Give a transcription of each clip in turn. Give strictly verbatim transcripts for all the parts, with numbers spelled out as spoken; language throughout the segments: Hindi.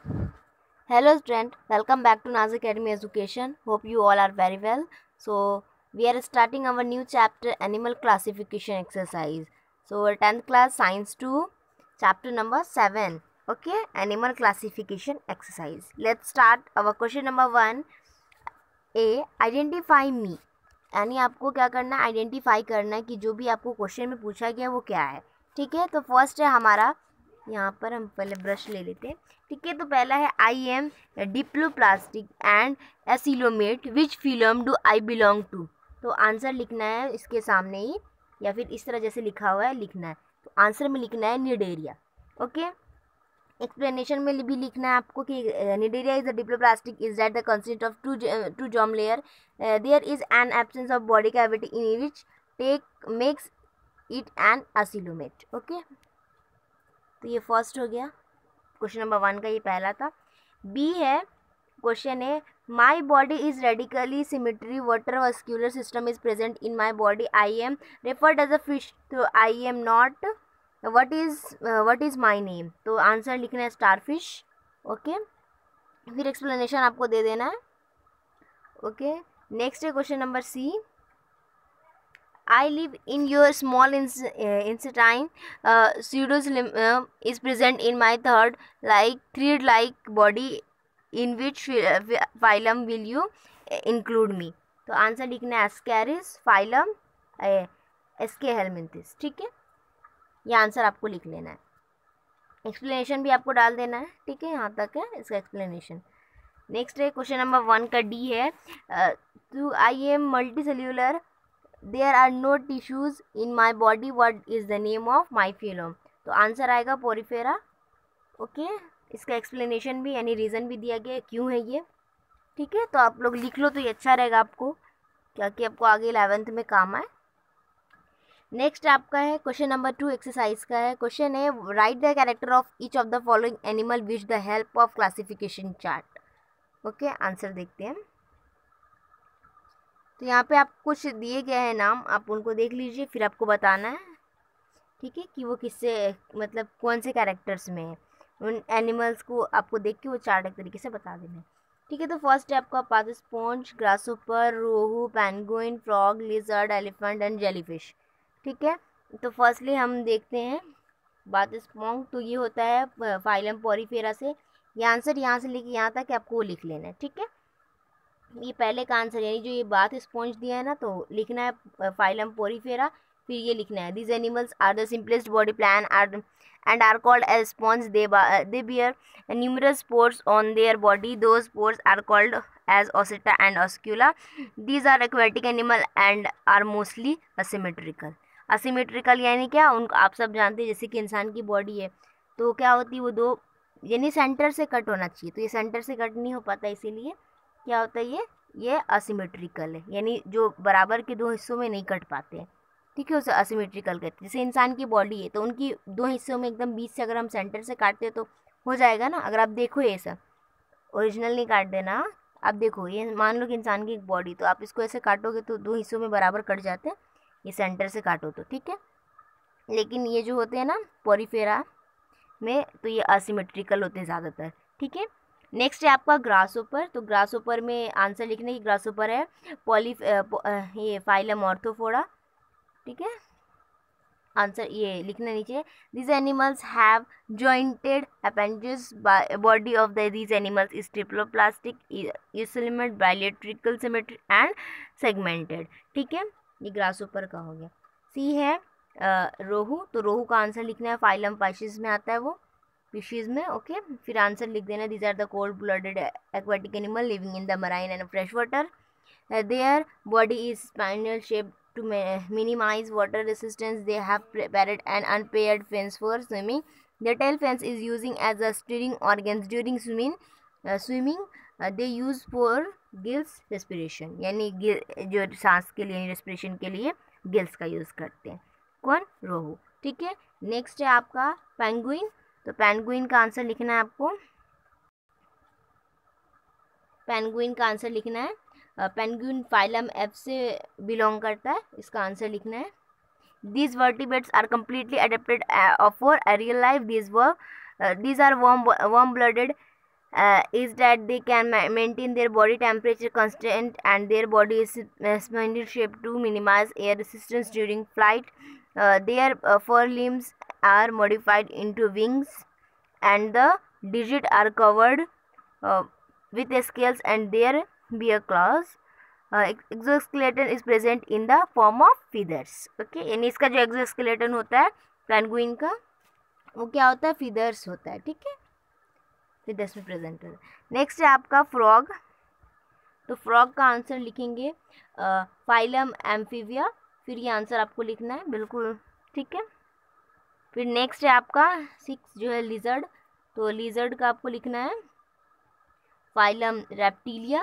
Hello student, welcome back to Naz Academy Education. Hope you all are very well. So we are starting our new chapter, animal classification exercise. So tenth class science two, chapter number seven. Okay, animal classification exercise. Let's start our question number one. A, identify me. यानी आपको क्या करना है, आइडेंटिफाई करना है कि जो भी आपको क्वेश्चन में पूछा गया वो क्या है. ठीक है, तो फर्स्ट है हमारा, यहाँ पर हम पहले ब्रश ले लेते हैं. ठीक है, तो पहला है I am diploblastic and acoelomate, which phylum do I belong to. तो आंसर लिखना है इसके सामने ही, या फिर इस तरह जैसे लिखा हुआ है लिखना है. तो आंसर में लिखना है निडेरिया. ओके, एक्सप्लेनेशन में भी लिखना है आपको कि Cnidaria is a diploblastic is that the consist of two two germ layer, there is an absence of body cavity in which take makes it an acoelomate. Okay, तो ये फर्स्ट हो गया क्वेश्चन नंबर वन का, ये पहला था. बी है, क्वेश्चन है my body is radically symmetry water vascular system is present in my body, I am referred as a fish, तो I am not, what is what is my name. तो आंसर लिखना है स्टार फिश. ओके, फिर एक्सप्लेनेशन आपको दे देना है. ओके, नेक्स्ट है question number C. I live in your small intestine. Uh, pseudocyllum uh, is present in my third, like thread-like body. In which phylum will you uh, include me? तो आंसर लिखना है एस्कैरिस फाइलम एस्केहेलमिंथिस. ठीक है, ये आंसर आपको लिख लेना है. एक्सप्लेनेशन भी आपको डाल देना है. ठीक है, यहाँ तक है इसका एक्सप्लेनेशन. नेक्स्ट है क्वेश्चन नंबर वन का डी है, two I am multicellular, there are no tissues in my body, what is the name of my phylum. तो आंसर आएगा पोरीफेरा. ओके, इसका एक्सप्लेनेशन भी यानी रीज़न भी दिया गया क्यों है ये. ठीक है, तो आप लोग लिख लो तो ये अच्छा रहेगा आपको, क्या कि आपको आगे इलेवेंथ में काम आए. नेक्स्ट आपका है क्वेश्चन नंबर टू एक्सरसाइज का है. क्वेश्चन है write the character of each of the following animal which the help of classification chart. Okay, answer देखते हैं. तो यहाँ पे आप कुछ दिए गए हैं नाम, आप उनको देख लीजिए, फिर आपको बताना है. ठीक है, कि वो किससे मतलब कौन से कैरेक्टर्स में है. उन एनिमल्स को आपको देख के वो चार्ट एक तरीके से बता देना है. ठीक है, तो फर्स्ट है आपका path sponge, grasshopper, rohu, penguin, frog, lizard, elephant and jellyfish. ठीक है, तो फर्स्टली हम देखते हैं बाथ स्पॉन्ज. तो ये होता है फाइलम पोरीफेरा से. ये आंसर यहाँ से लेके यहाँ तक आपको लिख लेना है. ठीक है, ये पहले का आंसर, यानी जो ये बाथ स्पॉन्ज दिया है ना, तो लिखना है फाइलम पोरीफेरा. फिर ये लिखना है these animals are the simplest body plan are and are called as sponge, they they bear numerous spores on their body, those spores are called as ostia and oscula. These are aquatic animal and are mostly asymmetrical. Asymmetrical यानी क्या, उनको आप सब जानते हैं, जैसे कि इंसान की बॉडी है तो क्या होती है, वो दो यानी सेंटर से कट होना चाहिए, तो ये सेंटर से कट नहीं हो पाता, इसीलिए क्या होता है ये ये असिमेट्रिकल है, यानी जो बराबर के दो हिस्सों में नहीं कट पाते हैं. ठीक है, उसे असिमेट्रिकल कहते हैं. जैसे इंसान की बॉडी है तो उनकी दो हिस्सों में एकदम बीच से अगर हम सेंटर से काटते हैं तो हो जाएगा ना. अगर आप देखो, ये सब ओरिजिनल नहीं काट देना. आप देखो, ये मान लो कि इंसान की एक बॉडी, तो आप इसको ऐसे काटोगे तो दो हिस्सों में बराबर कट जाते हैं, ये सेंटर से काटो तो. ठीक है, लेकिन ये जो होते हैं ना पोरीफेरा में, तो ये असिमेट्रिकल होते हैं ज़्यादातर. ठीक है, नेक्स्ट है आपका ग्रासहोपर. तो ग्रासहोपर में आंसर लिखने की, ग्रासहोपर है पॉली ये फाइलम ऑर्थोफोड़ा. ठीक है, आंसर ये लिखना नीचे. These animals have jointed appendages, body of the these animals is triploblastic, eucoelomate, bilateral symmetry and segmented. ठीक है, ये ग्रासहोपर का हो गया. सी है रोहू. तो रोहू का आंसर लिखना है फाइलम पाइशिस में आता है वो, फिशीज में. ओके, फिर आंसर लिख देना these are the cold blooded aquatic animal living in the marine and fresh water. Their body is spinal shape to minimize water resistance. They have paired and unpaired fins for swimming. The tail fins is using as a steering organs during swimming. uh, swimming uh, they use for gills respiration, यानी जो सांस के लिए रेस्पिरेशन के लिए गिल्स का यूज़ करते हैं. कौन? रोहू. ठीक है, नेक्स्ट है आपका पेंगुइन. तो पेंगुइन का आंसर लिखना है आपको, पेंगुइन का आंसर लिखना है पेंगुइन फाइलम एफ से बिलोंग करता है, इसका आंसर लिखना है. These vertebrates are completely adapted for aerial life. These were these are warm warm blooded uh, is that they can ma- maintain their body temperature constant and their body is uh, spindle shaped to minimize air resistance during flight. Uh, their uh, fur limbs are modified into wings and the digits are covered uh, with scales and their bear claws. uh, exoskeleton is present in the form of feathers. Okay, यानी इसका जो एक्सोस्केलेटन होता है पेंगुइन का वो क्या होता है, फीदर्स होता है. ठीक है, फीदर्स में प्रेजेंट होता है. नेक्स्ट है आपका फ्रॉग. तो फ्रॉग का आंसर लिखेंगे फाइलम एम्फीबिया. फिर ये आंसर आपको लिखना है बिल्कुल. ठीक है, फिर नेक्स्ट है आपका सिक्स जो है लिजर्ड. तो लिजर्ड का आपको लिखना है फाइलम रेप्टिलिया.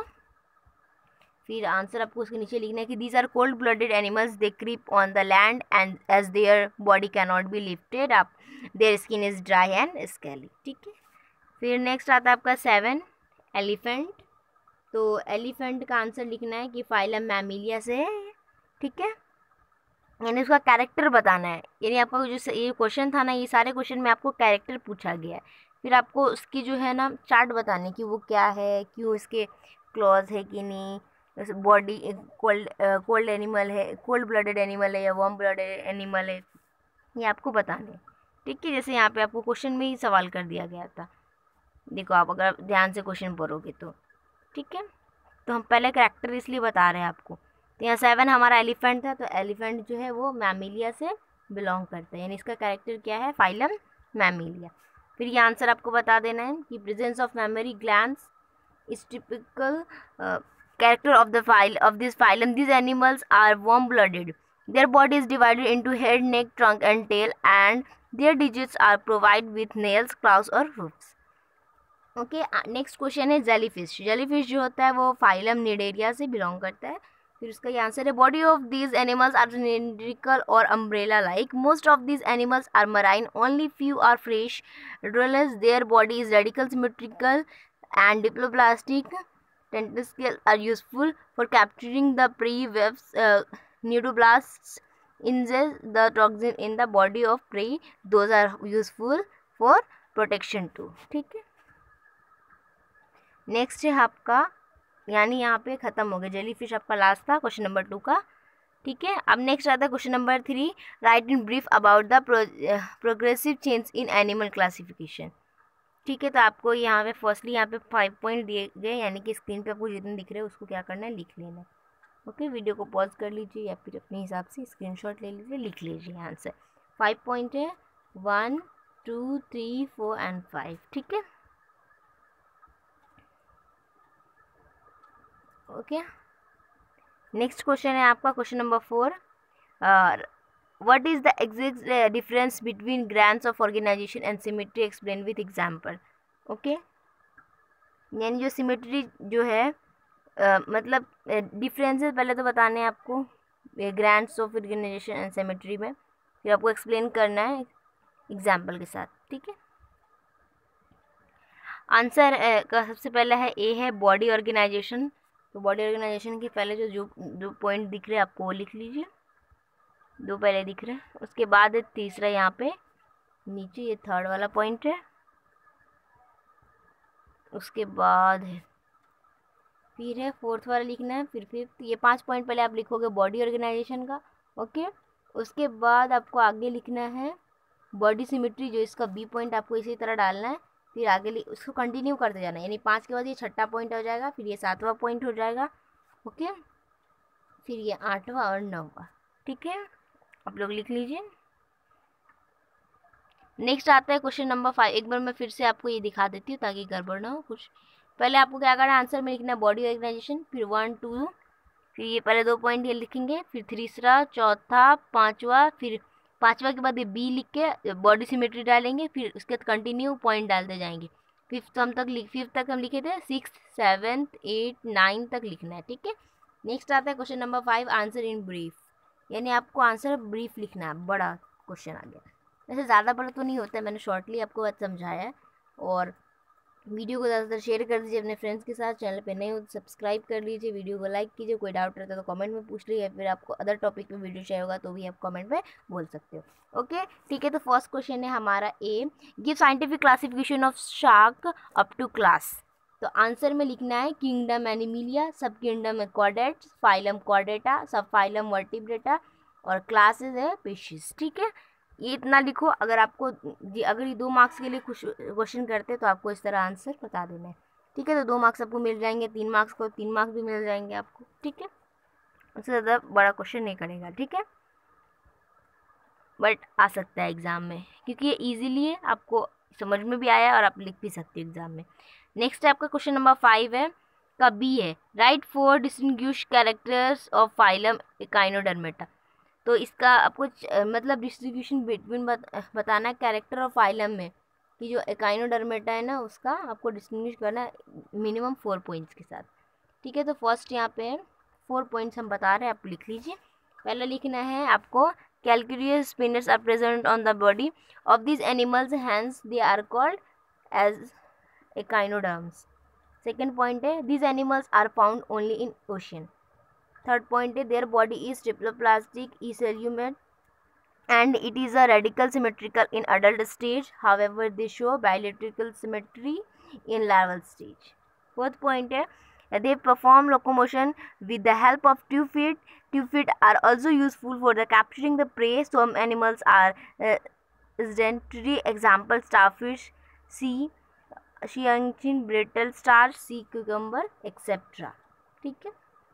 फिर आंसर आपको उसके नीचे लिखना है कि these are cold blooded animals, they creep on the land and as their body can not be lifted up, their skin is dry and scaly. ठीक है, फिर नेक्स्ट आता है आपका सेवन एलिफेंट. तो एलिफेंट का आंसर लिखना है कि फाइलम मैमिलिया से है. ठीक है, यानी उसका कैरेक्टर बताना है. यानी आपका जो ये क्वेश्चन था ना, ये सारे क्वेश्चन में आपको कैरेक्टर पूछा गया है. फिर आपको उसकी जो है ना चार्ट बताने कि वो क्या है, क्यों इसके क्लॉज है कि नहीं, बॉडी कोल्ड कोल्ड एनिमल है, कोल्ड ब्लडेड एनिमल है या वार्म ब्लडेड एनिमल है, ये आपको बताने. ठीक है, जैसे यहाँ पे आपको क्वेश्चन में ही सवाल कर दिया गया था. देखो आप अगर ध्यान से क्वेश्चन पढ़ोगे तो. ठीक है, तो हम पहले कैरेक्टर इसलिए बता रहे हैं आपको. तो यहाँ सेवन हमारा एलिफेंट था. तो एलिफेंट जो है वो मैमिलिया से बिलोंग करता है, यानी इसका कैरेक्टर क्या है, फाइलम मैमिलिया. फिर ये आंसर आपको बता देना है कि presence of memory glands is typical character of the file of this phylum. These animals are warm blooded. Their body is divided into head, neck, trunk and tail and their digits are provided with nails, claws or hoofs. Okay, next question है जेलीफिश. जेलीफिश जो होता है वो फाइलम निडेरिया से बिलोंग करता है. फिर उसका ये आंसर है body of these animals are cylindrical और umbrella like. Most of these animals are marine, only few are fresh drolls. Their body is radical symmetrical and diploblastic. Tentacles are useful for capturing the prey. Webs, uh, pneumoblasts ingest the toxin in the body of prey. Those are useful for protection too. ठीक है, नेक्स्ट है आपका, यानी यहाँ पे ख़त्म हो गया. जेलीफिश आपका लास्ट था क्वेश्चन नंबर टू का. ठीक है, अब नेक्स्ट आता है question number three. Write in brief about the progressive change in animal classification. ठीक है, तो आपको यहाँ पे फर्स्टली यहाँ पे फाइव पॉइंट दिए गए, यानी कि स्क्रीन पे आपको जितने दिख रहे हैं उसको क्या करना है, लिख लेना है. ओके, वीडियो को पॉज कर लीजिए या फिर अपने हिसाब से स्क्रीनशॉट ले लीजिए, लिख लीजिए आंसर. फाइव पॉइंट है, one two three four and five. ठीक है, ओके. नेक्स्ट क्वेश्चन है आपका question number four. What is the exact uh, difference between grants of organization and symmetry? Explain with example. Okay, यानी जो सिमेट्री जो है uh, मतलब डिफरेंसेस uh, पहले तो बताने हैं आपको grants of organization and symmetry में. फिर आपको एक्सप्लेन करना है एग्जाम्पल के साथ. ठीक है, आंसर uh, का सबसे पहला है ए है बॉडी ऑर्गेनाइजेशन. तो बॉडी ऑर्गेनाइजेशन के पहले जो जो जो पॉइंट दिख रहे हैं आपको वो लिख लीजिए, दो पहले दिख रहे हैं. उसके बाद है तीसरा यहाँ पे नीचे, ये थर्ड वाला पॉइंट है. उसके बाद है फिर है फोर्थ वाला लिखना है, फिर फिफ्थ. ये पांच पॉइंट पहले आप लिखोगे बॉडी ऑर्गेनाइजेशन का. ओके, उसके बाद आपको आगे लिखना है बॉडी सिमेट्री, जो इसका बी पॉइंट आपको इसी तरह डालना है. फिर आगे उसको कंटिन्यू करते जाना है, यानी पाँच के बाद ये छठा पॉइंट हो जाएगा, फिर ये सातवां पॉइंट हो जाएगा. ओके, फिर ये आठवां और नौवां. ठीक है, आप लोग लिख लीजिए. नेक्स्ट आता है क्वेश्चन नंबर फाइव. एक बार मैं फिर से आपको ये दिखा देती हूँ ताकि गड़बड़ ना हो कुछ. पहले आपको क्या करना है, आंसर में लिखना है बॉडी ऑर्गेनाइजेशन, फिर वन टू, फिर ये पहले दो पॉइंट ये लिखेंगे, फिर तीसरा, चौथा, पांचवा, फिर पांचवा के बाद ये बी लिख के बॉडी सिमेट्री डालेंगे, फिर उसके बाद कंटिन्यू पॉइंट डालते जाएंगे. फिफ्थ हम तक लिख फिफ्थ तक हम लिखे थे, सिक्स सेवन्थ एट नाइन तक लिखना है. ठीक है, नेक्स्ट आता है question number five. Answer in brief, यानी आपको आंसर ब्रीफ लिखना है. बड़ा क्वेश्चन आ गया, वैसे ज़्यादा बड़ा तो नहीं होता है, मैंने शॉर्टली आपको बात समझाया है. और वीडियो को ज़्यादातर शेयर कर दीजिए अपने फ्रेंड्स के साथ. चैनल पे नए हो तो सब्सक्राइब कर लीजिए, वीडियो को लाइक कीजिए. कोई डाउट रहता है तो कमेंट में पूछ लीजिए, फिर आपको अदर टॉपिक पे वीडियो चाहिए होगा तो भी आप कमेंट में बोल सकते हो. ओके, ठीक है. तो फर्स्ट क्वेश्चन है हमारा A. Give scientific classification of shark up to class. तो आंसर में लिखना है किंगडम एनिमिलिया, सब किंगडम है chordates, phylum Chordata, sub phylum Vertebrata और क्लासेस है फिशेस। ठीक है, ये इतना लिखो। अगर आपको अगर ये दो मार्क्स के लिए क्वेश्चन करते तो आपको इस तरह आंसर बता देना है। ठीक है, तो दो मार्क्स आपको मिल जाएंगे, तीन मार्क्स को तीन मार्क्स भी मिल जाएंगे आपको। ठीक है, उससे ज़्यादा बड़ा क्वेश्चन नहीं करेगा। ठीक है, बट आ सकता है एग्ज़ाम में, क्योंकि ये इजीली है, आपको समझ में भी आया और आप लिख भी सकते हो एग्ज़ाम में। नेक्स्ट है आपका क्वेश्चन नंबर फाइव है, का बी है, write four distinguish characters of phylum Echinodermata. तो इसका आपको मतलब डिस्ट्रीब्यूशन बिटवीन बत, बताना है कैरेक्टर ऑफ फाइलम में, कि जो एकाइनोडर्मेटा है ना उसका आपको डिस्टिंग्विश करना है मिनिमम फोर पॉइंट्स के साथ। ठीक है, तो फर्स्ट यहाँ पे है फोर पॉइंट्स हम बता रहे हैं, आप लिख लीजिए। पहला लिखना है आपको calcareous spinners are present on the body of these animals, hence they are called as echinoderms. Second point है, these animals are found only in ocean. Third point है, their body is triploplastic acellular and it is a radical symmetrical in adult stage, however they show bilateral symmetry in larval stage. Fourth point है, they perform locomotion with the help of two feet. Two feet are also useful for the capturing the prey. Some animals are uh, sedentary, example starfish, sea shiangchin, brittle star, sea cucumber, et cetera. ठीक है,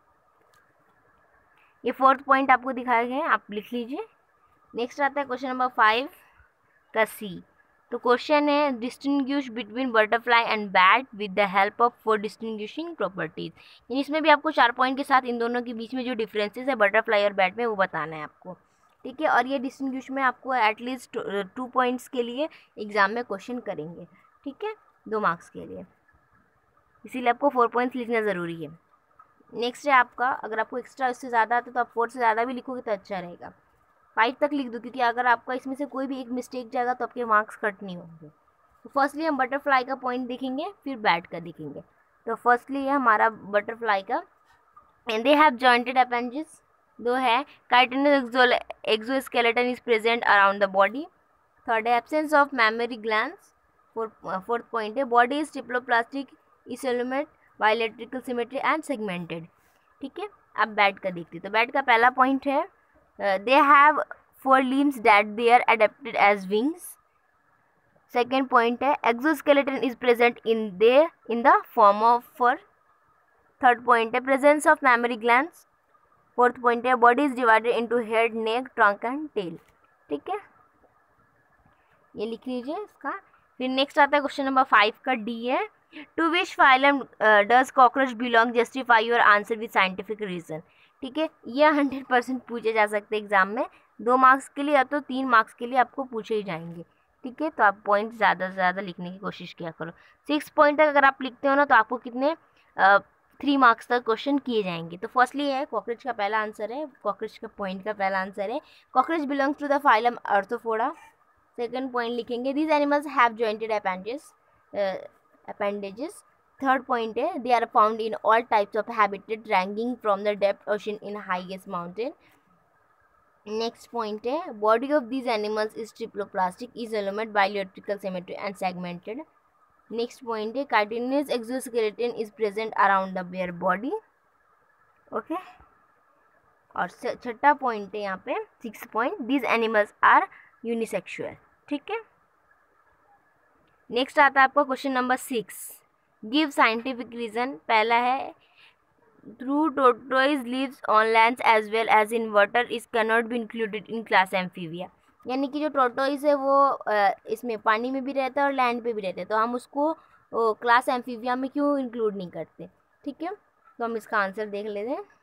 ये फोर्थ पॉइंट आपको दिखाए गए हैं, आप लिख लीजिए। नेक्स्ट आता है क्वेश्चन नंबर फाइव का सी। तो क्वेश्चन है, distinguish between butterfly and bat with the help of four distinguishing properties. यानी इसमें भी आपको चार पॉइंट के साथ इन दोनों के बीच में जो डिफरेंसेस है बटरफ्लाई और बैट में वो बताना है आपको। ठीक है, और ये डिस्टिंग्विश में आपको एटलीस्ट टू पॉइंट्स के लिए एग्जाम में क्वेश्चन करेंगे। ठीक है, दो मार्क्स के लिए, इसीलिए आपको फोर पॉइंट्स लिखना ज़रूरी है। नेक्स्ट है आपका, अगर आपको एक्स्ट्रा इससे ज़्यादा आता है तो आप फोर से ज़्यादा भी लिखोगे तो अच्छा रहेगा। फाइव तक लिख दो, क्योंकि अगर आपका इसमें से कोई भी एक मिस्टेक जाएगा तो आपके मार्क्स कट नहीं होंगे। तो फर्स्टली हम बटरफ्लाई का पॉइंट देखेंगे, फिर बैट का देखेंगे। तो फर्स्टली है हमारा बटरफ्लाई का, and they have jointed appendage, two है chitinous exoskeleton is present around the body. Third है absence of mammary glands. Fourth point है body is triploblastic eucoelomate bilateral symmetry and segmented. ठीक है, अब बैट का देखते हैं। तो बैट का पहला पॉइंट है, Uh, they have four limbs that they are adapted as wings. Second point है, exoskeleton is present in the in the form of fur. Third point है, presence of mammary glands. Fourth point है, body is divided into head, neck, trunk and tail. ठीक है, ये लिख लीजिए इसका। फिर नेक्स्ट आता है क्वेश्चन नंबर फाइव का डी है, to which phylum does cockroach belong, justify your answer with scientific reason. ठीक है, यह हंड्रेड परसेंट पूछे जा सकते हैं एग्जाम में, दो मार्क्स के लिए या तो तीन मार्क्स के लिए आपको पूछे ही जाएंगे। ठीक है, तो आप पॉइंट ज़्यादा से ज़्यादा लिखने की कोशिश किया करो। सिक्स पॉइंट तक अगर आप लिखते हो ना तो आपको कितने थ्री मार्क्स तक क्वेश्चन किए जाएंगे। तो फर्स्टली है कॉकरोच का पहला आंसर है, कॉकरोच का पॉइंट का पहला आंसर है, cockroach belongs to the phylum Arthropoda. Second point लिखेंगे, these animals have jointed appendage appendages. Third point है, they are found in all types of habitat ranging from the depth ocean in highest mountain. Next point है, body of these animals is triploplastic, is element bilateral symmetry and segmented. Next point है, chitinous exoskeleton is present around the bare body. Okay. और छठा पॉइंट है यहाँ पे six point, these animals are unisexual. ठीक है, नेक्स्ट आता है आपका question number six, give scientific reason. पहला है, through tortoise lives on land as well as in water is cannot be included in class Amphibia. यानी कि जो टोर्टोइज है वो इसमें पानी में भी रहता है और लैंड पे भी रहता है, तो हम उसको क्लास एम्फीबिया में क्यों इंक्लूड नहीं करते। ठीक है, तो हम इसका आंसर देख लेते हैं।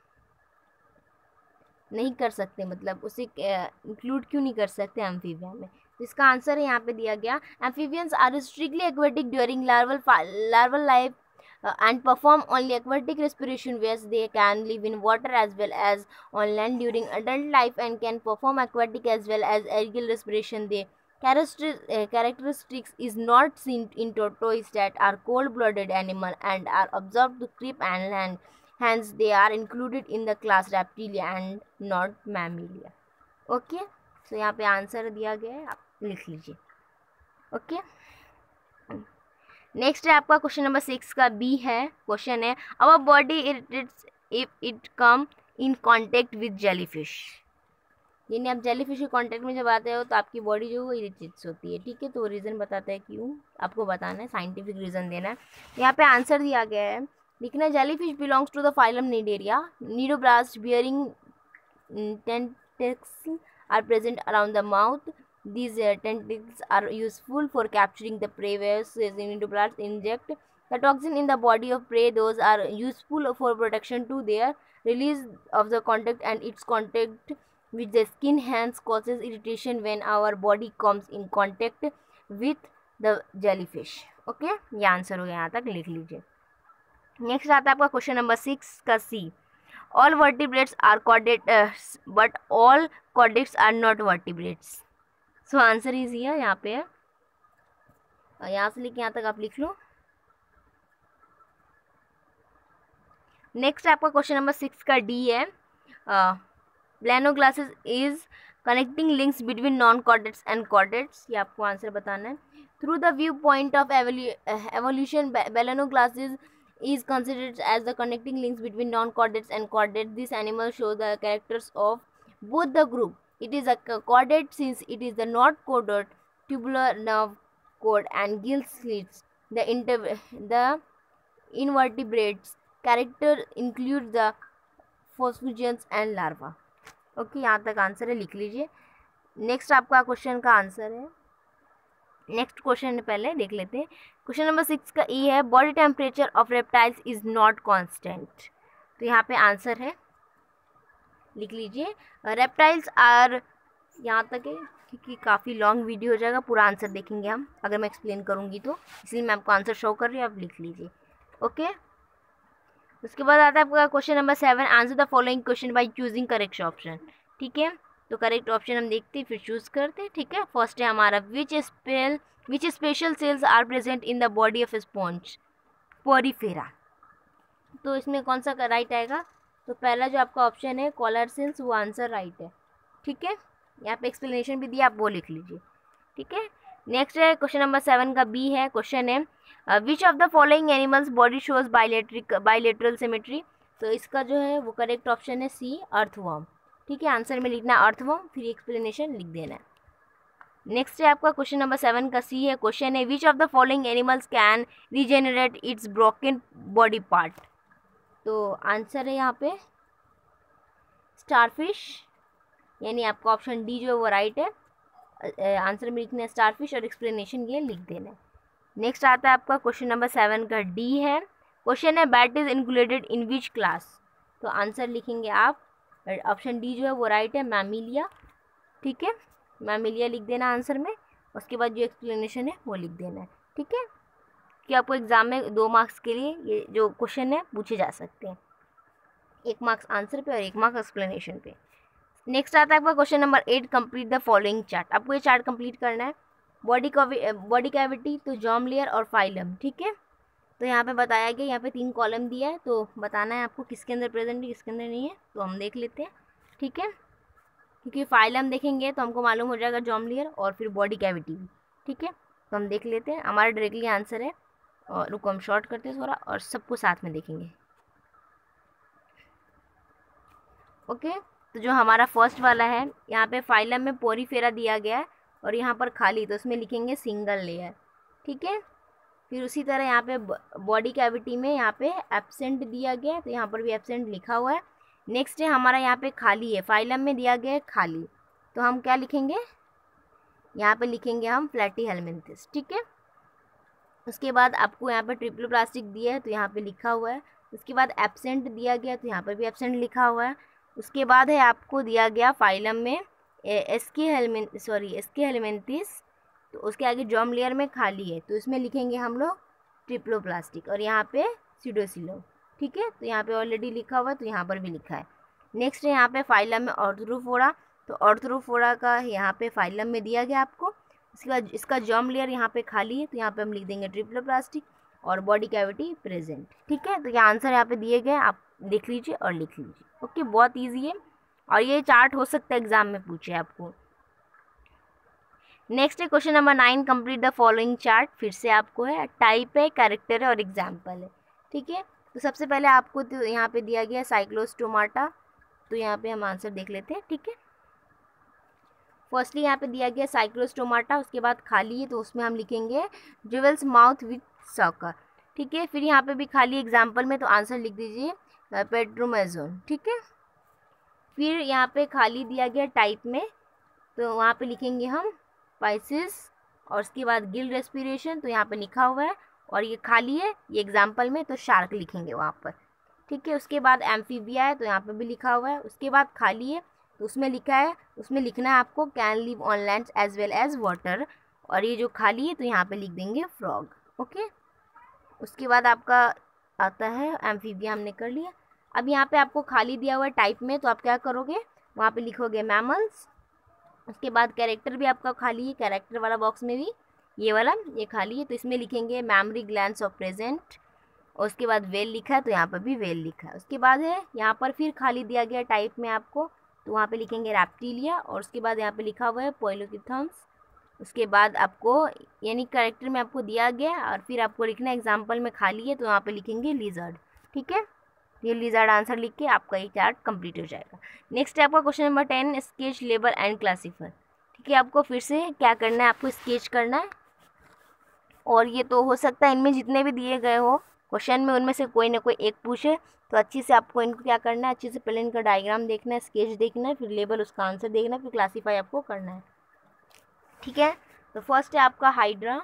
नहीं कर सकते, मतलब उसे इंक्लूड क्यों नहीं कर सकते एम्फीबिया में। इसका आंसर है यहाँ पे दिया गया, amphibians are strictly aquatic during larval larval life and perform only aquatic respiration whereas they can live in water as well as on land during adult life and can perform aquatic as well as aerial respiration. They characteristics is not seen in tortoises that are cold-blooded animal and are observed to creep and land. Hence, they are included in the class Reptilia and not Mammalia. Okay, so यहाँ पे आंसर दिया गया है, आप लिख लीजिए। ओके, नेक्स्ट है आपका क्वेश्चन नंबर सिक्स का बी है, क्वेश्चन है our body irritates if it come in contact with jellyfish. यानी आप जेलीफिश के कांटेक्ट में जब आते हो तो आपकी बॉडी जो है वो इरिटेट्स होती है, ठीक है। तो रीज़न बताता है क्यों, आपको बताना है, साइंटिफिक रीज़न देना है। यहाँ पे आंसर दिया गया है, लिखना jellyfish belongs to the phylum Cnidaria, nidoblast bearing tentacles are present around the mouth. These uh, tentacles are useful for capturing the prey, whereas nidoblasts inject the toxin in the body of prey. Those are useful for protection to their release of the contact, and its contact with the skin hence causes irritation when our body comes in contact with the jellyfish. Okay, ये आंसर हो गया, यहाँ तक लिख लीजिए। नेक्स्ट आता है आपका क्वेश्चन नंबर सिक्स का सी। All vertebrates are chordates, but all chordates are not vertebrates. So answer is here, यहाँ पे है, यहाँ से लेके यहाँ तक आप लिख लो। नेक्स्ट आपका क्वेश्चन नंबर सिक्स का डी है, Balanoglossus is connecting links between non chordates and chordates. ये आपको आंसर बताना है। Through the view point of evolution Balanoglossus is considered as the connecting links between non-chordates and chordates. This animal shows the characters of both the group. It is a chordate since it is the not chordate tubular nerve cord and gill slits. The inter the invertebrates character include the phosphogens and larva. Okay, यहाँ तक आंसर है, लिख लीजिए। नेक्स्ट आपका क्वेश्चन का आंसर है, नेक्स्ट क्वेश्चन पहले देख लेते हैं। क्वेश्चन नंबर सिक्स का ई है, body temperature of reptiles is not constant. तो यहाँ पे आंसर है, लिख लीजिए। रेप्टाइल्स आर, यहाँ तक है क्योंकि काफ़ी लॉन्ग वीडियो हो जाएगा, पूरा आंसर देखेंगे हम अगर मैं एक्सप्लेन करूँगी तो, इसलिए मैं आपको आंसर शो कर रही हूँ, आप लिख लीजिए। ओके, उसके बाद आता है आपका question number seven, answer the following question by choosing correct option. ठीक है, तो करेक्ट ऑप्शन हम देखते हैं फिर चूज़ करते हैं। ठीक है, फर्स्ट है हमारा, which spell which special cells are present in the body of sponge Porifera. तो इसमें कौन सा राइट आएगा, तो पहला जो आपका ऑप्शन है कॉलर सेल्स, वो आंसर राइट है। ठीक है, यहाँ पे एक्सप्लेनेशन भी दिया, आप वो लिख लीजिए। ठीक है, नेक्स्ट है क्वेश्चन नंबर सेवन का बी है, क्वेश्चन है which of the following animals body shows bilateric bilateral symmetry. तो इसका जो है वो करेक्ट ऑप्शन है सी, अर्थवर्म। ठीक है, आंसर में लिखना अर्थवर्म, फिर एक्सप्लेनेशन लिख देना है। नेक्स्ट है आपका क्वेश्चन नंबर सेवन का सी है, क्वेश्चन है which of the following animals can regenerate its broken body part. तो आंसर है यहाँ पे स्टारफिश, यानी आपका ऑप्शन डी जो है वो राइट है। आंसर में लिखना है स्टारफिश और एक्सप्लेनेशन ये लिख देना है। नेक्स्ट आता है आपका क्वेश्चन नंबर सेवन का डी है, क्वेश्चन है bat is included in which class. तो आंसर लिखेंगे आप, ऑप्शन डी जो है वो राइट है, मैमिलिया। ठीक है, मैमिलिया लिख देना आंसर में, उसके बाद जो एक्सप्लेनेशन है वो लिख देना है। ठीक है, कि आपको एग्जाम में दो मार्क्स के लिए ये जो क्वेश्चन है पूछे जा सकते हैं, एक मार्क्स आंसर पे और एक मार्क्स एक्सप्लेनेशन पे। नेक्स्ट आता है आपका question number eight, complete the following chart. आपको ये चार्ट कंप्लीट करना है, बॉडी बॉडी कैविटी, तो जॉम लेयर और फाइलम। ठीक है, तो यहाँ पे बताया गया, यहाँ पे तीन कॉलम दिया है, तो बताना है आपको किसके अंदर प्रेजेंट है किसके अंदर नहीं है। तो हम देख लेते हैं। ठीक है, क्योंकि फाइलम देखेंगे तो हमको मालूम हो जाएगा जॉम लेयर और फिर बॉडी कैविटी भी। ठीक है, तो हम देख लेते हैं, हमारा डायरेक्टली आंसर है। और रुको हम शॉर्ट करते हैं थोड़ा और सबको साथ में देखेंगे। ओके, तो जो हमारा फर्स्ट वाला है, यहाँ पे फाइलम में पोरीफेरा दिया गया है और यहाँ पर खाली, तो उसमें लिखेंगे सिंगल लेयर। ठीक है, फिर उसी तरह यहाँ पे बॉडी कैविटी में यहाँ पे एब्सेंट दिया गया है, तो यहाँ पर भी एब्सेंट लिखा हुआ है। नेक्स्ट है हमारा यहाँ पे खाली है, फाइलम में दिया गया है खाली, तो हम क्या लिखेंगे, यहाँ पे लिखेंगे हम प्लैटीहेल्मिन्थस। ठीक है, उसके बाद आपको यहाँ पे ट्रिप्लोप्लास्टिक दिया है तो यहाँ पे लिखा हुआ है। उसके बाद एब्सेंट दिया गया तो यहाँ पर भी एब्सेंट लिखा हुआ है। उसके बाद है आपको दिया गया फाइलम में एस्के हेलमिन सॉरी एस्के हेलमिन्थिस, तो उसके आगे जॉम लेयर में खाली है, तो इसमें लिखेंगे हम लोग ट्रिप्लोप्लास्टिक और यहाँ पे सीडोसिलोम। ठीक है, तो यहाँ पे ऑलरेडी लिखा हुआ है तो यहाँ पर भी लिखा है। नेक्स्ट है यहाँ पे फाइलम में ऑर्थ्रोफोरा, तो ऑर्थ्रोफोरा का यहाँ पे फाइलम में दिया गया आपको। उसके बाद इसका जॉम लेयर यहाँ पे खाली है, तो यहाँ पे हम लिख देंगे ट्रिप्लोप्लास्टिक और बॉडी कैविटी प्रेजेंट। ठीक है, तो ये आंसर यहाँ पे दिए गए, आप देख लीजिए और लिख लीजिए। ओके, बहुत ईजी है और ये चार्ट हो सकता है एग्जाम में पूछे आपको। नेक्स्ट है question number nine, complete the following chart. फिर से आपको है, टाइप है, कैरेक्टर है और एग्जाम्पल है। ठीक है, तो सबसे पहले आपको तो यहाँ पे दिया गया साइक्लोस्टोमाटा, तो यहाँ पे हम आंसर देख लेते हैं। ठीक है, फर्स्टली यहाँ पे दिया गया साइक्लोस्टोमाटा, उसके बाद खाली है तो उसमें हम लिखेंगे ज्वेल्स माउथ विथ सॉकर। ठीक है, फिर यहाँ पे भी खाली एग्जाम्पल में, तो आंसर लिख दीजिए पेट्रोमेजोन। ठीक है, फिर यहाँ पे खाली दिया गया टाइप में, तो वहाँ पे लिखेंगे हम पाइसिस, और उसके बाद गिल रेस्पिरेशन, तो यहाँ पे लिखा हुआ है, और ये खाली है ये एग्जाम्पल में, तो शार्क लिखेंगे वहाँ पर। ठीक है, उसके बाद एम्फीबिया है, तो यहाँ पे भी लिखा हुआ है। उसके बाद खाली है, तो उसमें लिखा है, उसमें लिखना है आपको can live on land as well as water, और ये जो खाली है तो यहाँ पे लिख देंगे फ्रॉग। ओके, उसके बाद आपका आता है एम्फीबिया, हमने कर लिया। अब यहाँ पे आपको खाली दिया हुआ है टाइप में, तो आप क्या करोगे, वहाँ पे लिखोगे मैमल्स। उसके बाद कैरेक्टर भी आपका खाली है, कैरेक्टर वाला बॉक्स में भी ये वाला ये खाली है, तो इसमें लिखेंगे मैमरी ग्लैंड्स ऑफ प्रेजेंट, और उसके बाद वेल लिखा है तो यहाँ पर भी वेल लिखा है। उसके बाद है यहाँ पर फिर खाली दिया गया टाइप में आपको, तो वहाँ पे लिखेंगे रैप्टिलिया, और उसके बाद यहाँ पे लिखा हुआ है पोइलोकिथम्स। उसके बाद आपको यानी कैरेक्टर में आपको दिया गया, और फिर आपको लिखना एग्जाम्पल में खाली है तो वहाँ पे लिखेंगे लिजर्ड। ठीक है, ये लिजर्ड आंसर लिख के आपका ये चार्ट कंप्लीट हो जाएगा। नेक्स्ट है आपका question number ten, sketch, label and classify. ठीक है, आपको फिर से क्या करना है, आपको स्केच करना है, और ये तो हो सकता है इनमें जितने भी दिए गए हो क्वेश्चन में उनमें से कोई ना कोई एक पूछे, तो अच्छी से आपको इनको क्या करना है, अच्छे से पहले इनका डायग्राम देखना है, स्केच देखना है, फिर लेबल उसका आंसर देखना है, फिर क्लासीफाई आपको करना है। ठीक है, तो फर्स्ट है आपका हाइड्रा।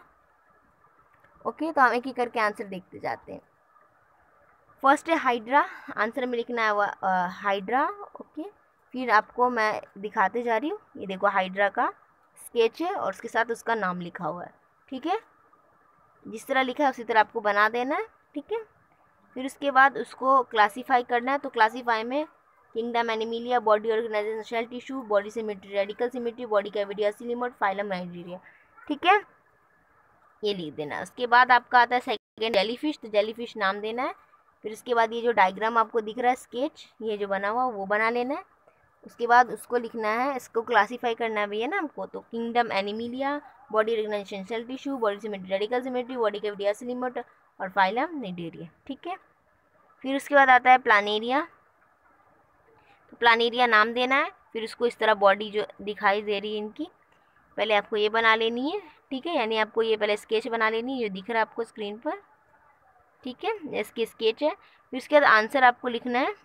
ओके, तो हम एक ही करके आंसर देखते जाते हैं। फर्स्ट है हाइड्रा, आंसर में लिखना है हाइड्रा। ओके, फिर आपको मैं दिखाते जा रही हूँ, ये देखो हाइड्रा का स्केच है और उसके साथ उसका नाम लिखा हुआ है। ठीक है, जिस तरह लिखा है उसी तरह आपको बना देना है। ठीक है, फिर उसके बाद उसको क्लासीफाई करना है, तो क्लासीफाई में kingdom animalia, body organization, cell tissue, body symmetry, radial symmetry, body cavity, acoelomate, phylum Cnidaria. ठीक है, ये लिख देना। उसके बाद आपका आता है सेकेंड जेलीफिश, तो जेलीफिश नाम देना है। फिर उसके बाद ये जो डायग्राम आपको दिख रहा है स्केच, ये जो बना हुआ वो बना लेना है। उसके बाद उसको लिखना है, इसको क्लासीफाई करना है भैया ना हमको, तो kingdom animalia, body organization, cell tissue, body symmetry, radial symmetry, body cavity, acoelomate और फाइलम नाइजीरिया। ठीक है, फिर उसके बाद आता है प्लानेरिया, तो प्लानेरिया नाम देना है। फिर उसको इस तरह बॉडी जो दिखाई दे रही है इनकी, पहले आपको ये बना लेनी है। ठीक है, यानी आपको ये पहले स्केच बना लेनी है, जो दिख रहा है आपको स्क्रीन पर। ठीक है, इसकी स्केच है। फिर उसके बाद आंसर आपको लिखना है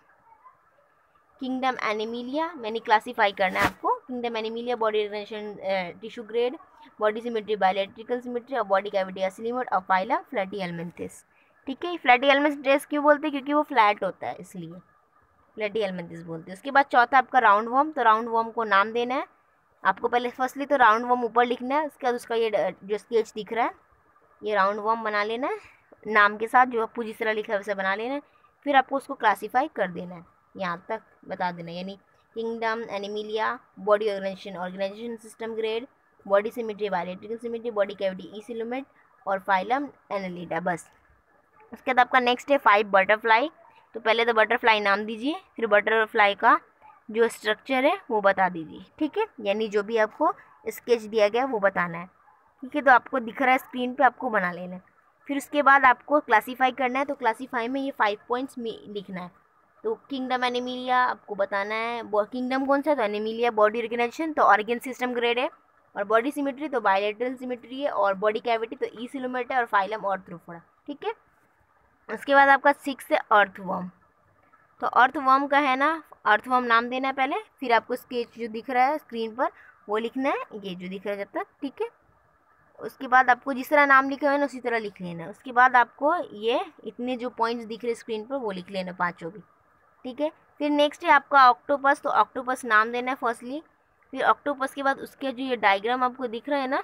किंगडम एनिमिलिया, मैंने क्लासीफाई करना है आपको। Kingdom animalia, body organization, tissue grade, body symmetry, bilateral symmetry और बॉडी कैविटी, एसिलिमोट और फाइलम प्लैटिहेल्मिन्थेस। ठीक है, प्लैटिहेल्मिन्थेस क्यों बोलते हैं, क्योंकि वो फ्लैट होता है इसलिए प्लैटिहेल्मिन्थेस बोलते हैं। उसके बाद चौथा आपका राउंड वर्म, तो राउंड वर्म को नाम देना है आपको। पहले फर्स्टली तो राउंड वर्म ऊपर लिखना है, उसके बाद उसका ये जो स्केच दिख रहा है ये राउंड वर्म बना लेना है नाम के साथ, जो आपको जिस तरह लिखा है वैसे बना लेना है। फिर आपको उसको क्लासीफाई कर देना है, यहाँ तक बता देना, यानी kingdom animalia, body organization, organization system grade, body symmetry, bilateral symmetry, body cavity, eucoelomate और फाइलम एनालिडा, बस। उसके बाद आपका नेक्स्ट है फाइव बटरफ्लाई, तो पहले तो बटरफ्लाई नाम दीजिए, फिर बटरफ्लाई का जो स्ट्रक्चर है वो बता दीजिए। ठीक है, यानी जो भी आपको स्केच दिया गया वो बताना है। ठीक है, तो आपको दिख रहा है स्क्रीन पे, आपको बना लेना है। फिर उसके बाद आपको क्लासीफाई करना है, तो क्लासीफाई में ये फाइव पॉइंट्स में लिखना है। तो किंगडम एनिमिलिया आपको बताना है, किंगडम कौन सा, तो एनिमिलिया, बॉडी ऑर्गेनाइजेशन तो ऑर्गन सिस्टम ग्रेड है, और बॉडी सिमेट्री तो बायोलेटरल सिमेट्री है, और बॉडी कैविटी तो ईसिलुमेट है, और फाइलम ऑर्थ्रोपोडा। ठीक है, उसके बाद आपका सिक्स है अर्थवर्म, तो अर्थवर्म का है ना, अर्थवर्म नाम देना है पहले, फिर आपको स्केच जो दिख रहा है स्क्रीन पर वो लिखना है, ये जो दिख रहा है जब तक। ठीक है, उसके बाद आपको जिस तरह नाम लिखा है ना उसी तरह लिख लेना है। उसके बाद आपको ये इतने जो पॉइंट्स दिख रहे हैं स्क्रीन पर वो लिख लेना, पाँचों भी। ठीक है, फिर नेक्स्ट है आपका ऑक्टोपस, तो ऑक्टोपस नाम देना है फर्स्टली। फिर ऑक्टोपस के बाद उसके जो ये डायग्राम आपको दिख रहा है ना,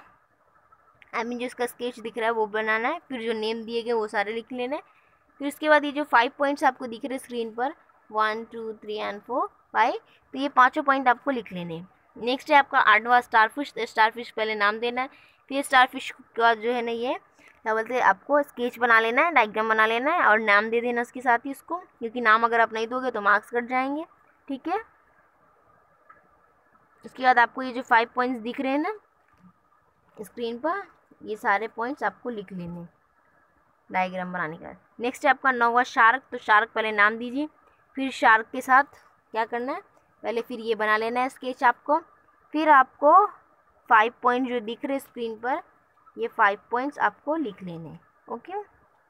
आई मीन जो इसका स्केच दिख रहा है वो बनाना है। फिर जो नेम दिए गए वो सारे लिख लेना है। फिर उसके बाद ये जो फाइव पॉइंट्स आपको दिख रहे हैं स्क्रीन पर, one two three and four five, तो ये पाँचों पॉइंट आपको लिख लेने हैं। नेक्स्ट है आपका आठवां स्टारफिश, तो स्टारफिश पहले नाम देना है। फिर स्टारफिश का जो है ना ये क्या बोलते हैं, आपको स्केच बना लेना है, डायग्राम बना लेना है और नाम दे देना उसके साथ ही उसको, क्योंकि नाम अगर आप नहीं दोगे तो मार्क्स कट जाएंगे। ठीक है, उसके बाद आपको ये जो फाइव पॉइंट्स दिख रहे हैं ना स्क्रीन पर ये सारे पॉइंट्स आपको लिख लेने डायग्राम बनाने का। नेक्स्ट है आपका नौवा शार्क। तो शार्क पहले नाम दीजिए, फिर शार्क के साथ क्या करना है, पहले फिर ये बना लेना है स्केच आपको। फिर आपको फाइव पॉइंट जो दिख रहे स्क्रीन पर, ये फाइव पॉइंट्स आपको लिख लेने हैं। ओके,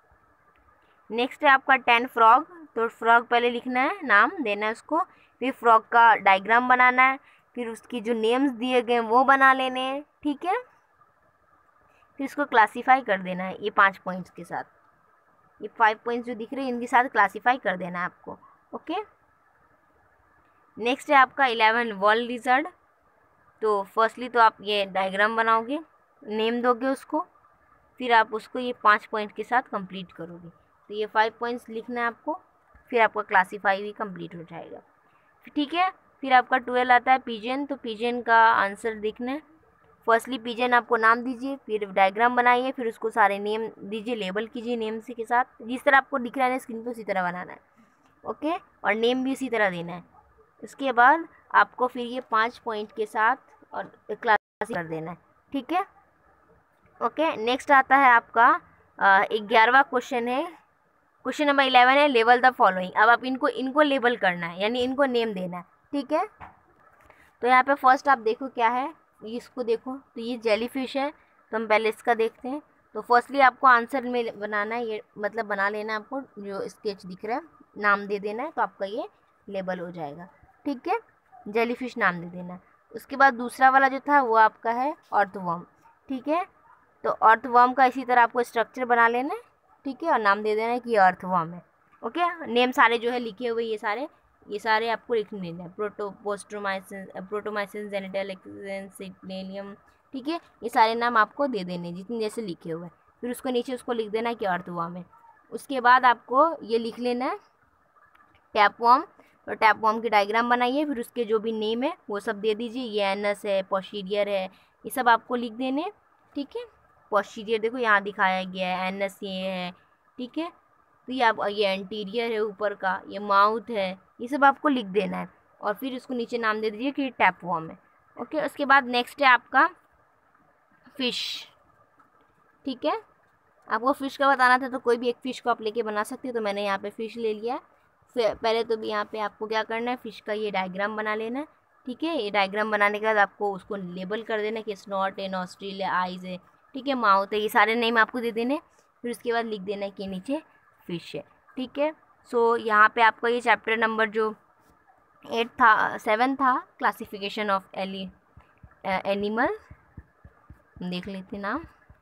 नेक्स्ट है आपका टेन फ्रॉग। तो फ्रॉग पहले लिखना है, नाम देना है उसको, फिर फ्रॉग का डायग्राम बनाना है, फिर उसकी जो नेम्स दिए गए वो बना लेने हैं। ठीक है, फिर इसको क्लासीफाई कर देना है ये पांच पॉइंट्स के साथ। ये फाइव पॉइंट्स जो दिख रहे हैं इनके साथ क्लासीफाई कर देना है आपको। ओके, नेक्स्ट है आपका इलेवन वर्ल्ड लिजर्ड। तो फर्स्टली तो आप ये डायग्राम बनाओगे, नेम दोगे उसको, फिर आप उसको ये पांच पॉइंट के साथ कंप्लीट करोगे। तो ये फाइव पॉइंट्स लिखना है आपको, फिर आपका क्लासीफाई भी कंप्लीट हो जाएगा। ठीक है, फिर आपका ट्वेल्व आता है पिजन। तो पिजन का आंसर देखना है। फर्स्टली पिजन आपको नाम दीजिए, फिर डायग्राम बनाइए, फिर उसको सारे नेम दीजिए, लेबल कीजिए नेम से के साथ, जिस तरह आपको दिख रहा है स्क्रीन पे उसी तरह बनाना है। ओके, और नेम भी उसी तरह देना है। उसके बाद आपको फिर ये पाँच पॉइंट के साथ और क्लास कर देना है। ठीक है, ओके। नेक्स्ट आता है आपका ग्यारहवा क्वेश्चन है, क्वेश्चन नंबर इलेवन है, लेवल द फॉलोइंग। अब आप इनको इनको लेबल करना है, यानी इनको नेम देना है। ठीक है, तो यहाँ पे फर्स्ट आप देखो क्या है, इसको देखो, तो ये जेली फिश है। तो हम पहले इसका देखते हैं। तो फर्स्टली आपको आंसर में बनाना है, ये मतलब बना लेना है आपको, जो स्केच दिख रहा है नाम दे देना है, तो आपका ये लेबल हो जाएगा। ठीक है, जेली फिश नाम दे देना है। उसके बाद दूसरा वाला जो था वो आपका है अर्थवर्म। ठीक है, तो अर्थवर्म का इसी तरह आपको स्ट्रक्चर बना लेना है। ठीक है, और नाम दे देना है कि ये अर्थवर्म है। ओके, नेम सारे जो है लिखे हुए ये सारे ये सारे आपको लिख लेना है। प्रोटो पोस्ट्रोमाइसिन प्रोटोमाइसिन जेनिटल एक्सेंसिप्लेनियम। ठीक है, ये सारे नाम आपको दे देने जितने जैसे लिखे हुए हैं। फिर उसको नीचे उसको लिख देना है कि अर्थवर्म है। उसके बाद आपको ये लिख लेना है टैपवर्म। तो टैपवर्म की डायग्राम बनाइए, फिर उसके जो भी नेम है वो सब दे दीजिए। ये एनस है, पोस्टीरियर है, ये सब आपको लिख देने। ठीक है, पोस्टीरियर देखो यहाँ दिखाया गया है, एनस ये है। ठीक है, तो ये आप ये एंटीरियर है ऊपर का, ये माउथ है, ये सब आपको लिख देना है। और फिर उसको नीचे नाम दे दीजिए कि टैपवर्म है। ओके, उसके बाद नेक्स्ट है आपका फिश। ठीक है, आपको फ़िश का बताना था तो कोई भी एक फ़िश को आप लेके बना सकते हो। तो मैंने यहाँ पे फ़िश ले लिया। फिर पहले तो भी यहाँ पे आपको क्या करना है, फ़िश का ये डायग्राम बना लेना है। ठीक है, ये डायग्राम बनाने के बाद आपको उसको लेबल कर देना कि स्नॉट है, नॉस्ट्रिल है, आइज़ है, ठीक है, माउथ है, ये सारे नेम आपको दे देने। फिर उसके बाद लिख देना है कि नीचे फ़िश है। ठीक है, सो यहाँ पर आपका ये चैप्टर नंबर जो एट था सेवन था, क्लासिफिकेशन ऑफ एली एनिमल, देख लेते नाम।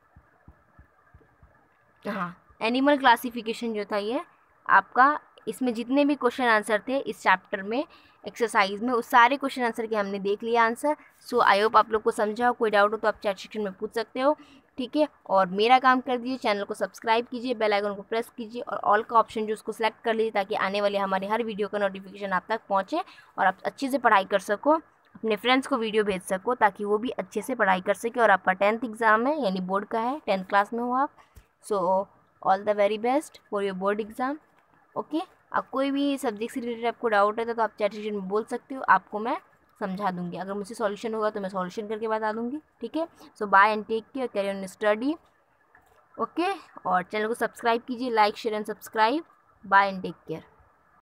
हाँ, एनिमल क्लासिफिकेशन जो था ये आपका, इसमें जितने भी क्वेश्चन आंसर थे इस चैप्टर में एक्सरसाइज में, उस सारे क्वेश्चन आंसर के हमने देख लिया आंसर। सो आई होप आप लोग को समझा हो। कोई डाउट हो तो आप चैट सेक्शन में पूछ सकते हो। ठीक है, और मेरा काम कर दीजिए, चैनल को सब्सक्राइब कीजिए, बेल आइकन को प्रेस कीजिए और ऑल का ऑप्शन जो उसको सेलेक्ट कर लीजिए, ताकि आने वाले हमारे हर वीडियो का नोटिफिकेशन आप तक पहुँचे और आप अच्छे से पढ़ाई कर सको, अपने फ्रेंड्स को वीडियो भेज सको, ताकि वो भी अच्छे से पढ़ाई कर सके। और आपका टेंथ एग्ज़ाम है, यानी बोर्ड का है, टेंथ क्लास में हो आप। So all the very best for your board exam. Okay, अब कोई भी सब्जेक्ट से रिलेटेड आपको डाउट है तो आप चैट सेक्शन में बोल सकते हो, आपको मैं समझा दूंगी। अगर मुझसे सॉल्यूशन होगा तो मैं सॉल्यूशन करके बता दूंगी। ठीक है, so bye and take care, carry on study. Okay, और चैनल को सब्सक्राइब कीजिए, like share and subscribe. Bye and take care.